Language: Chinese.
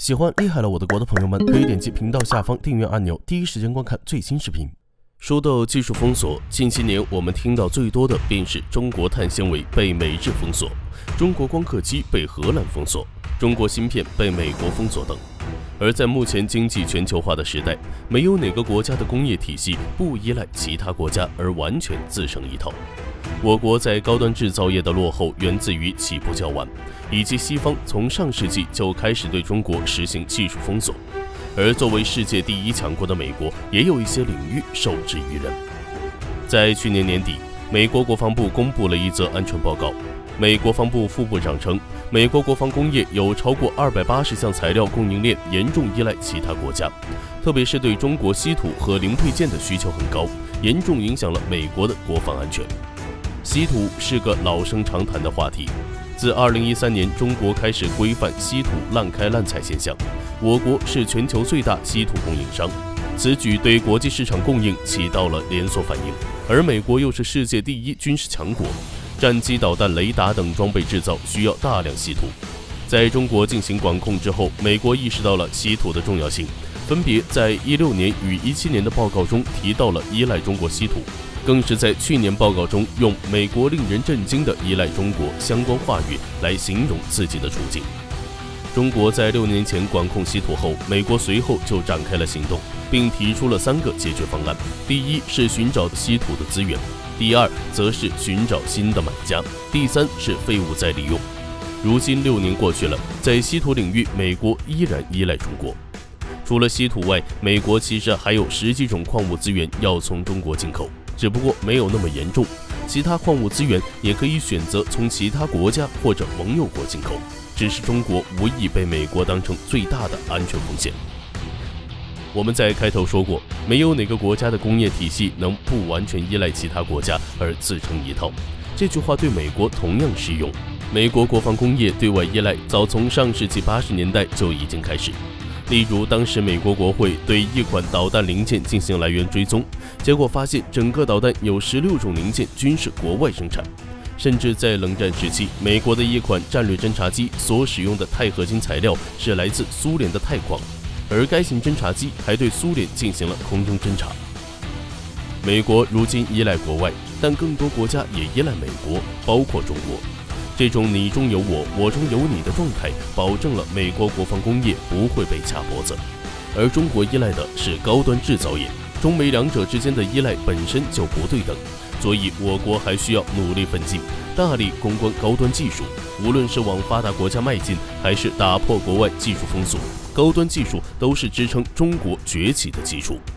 喜欢厉害了我的国的朋友们，可以点击频道下方订阅按钮，第一时间观看最新视频。说到技术封锁，近些年我们听到最多的便是中国碳纤维被美日封锁，中国光刻机被荷兰封锁，中国芯片被美国封锁等。而在目前经济全球化的时代，没有哪个国家的工业体系不依赖其他国家而完全自成一套。我国在高端制造业的落后源自于起步较晚，以及西方从上世纪就开始对中国实行技术封锁。而作为世界第一强国的美国，也有一些领域受制于人。在去年年底，美国国防部公布了一则安全报告。美国防部副部长称，美国国防工业有超过280项材料供应链严重依赖其他国家，特别是对中国稀土和零配件的需求很高，严重影响了美国的国防安全。稀土是个老生常谈的话题。自2013年中国开始规范稀土滥开滥采现象，我国是全球最大稀土供应商，此举对国际市场供应起到了连锁反应。而美国又是世界第一军事强国，战机、导弹、雷达等装备制造需要大量稀土。在中国进行管控之后，美国意识到了稀土的重要性，分别在2016年与2017年的报告中提到了依赖中国稀土，更是在去年报告中用美国令人震惊的依赖中国相关话语来形容自己的处境。中国在6年前管控稀土后，美国随后就展开了行动，并提出了3个解决方案。第一是寻找稀土的资源，第二则是寻找新的买家，第三是废物再利用。如今6年过去了，在稀土领域，美国依然依赖中国。除了稀土外，美国其实还有10几种矿物资源要从中国进口，只不过没有那么严重。其他矿物资源也可以选择从其他国家或者盟友国进口，只是中国无意被美国当成最大的安全风险。我们在开头说过，没有哪个国家的工业体系能不完全依赖其他国家而自成一套。这句话对美国同样适用。美国国防工业对外依赖早从上世纪80年代就已经开始。例如，当时美国国会对一款导弹零件进行来源追踪，结果发现整个导弹有16种零件均是国外生产。甚至在冷战时期，美国的一款战略侦察机所使用的钛合金材料是来自苏联的钛矿，而该型侦察机还对苏联进行了空中侦察。美国如今依赖国外，但更多国家也依赖美国，包括中国。这种你中有我，我中有你的状态，保证了美国国防工业不会被掐脖子。而中国依赖的是高端制造业，中美两者之间的依赖本身就不对等，所以我国还需要努力奋进，大力攻关高端技术。无论是往发达国家迈进，还是打破国外技术封锁，高端技术都是支撑中国崛起的基础。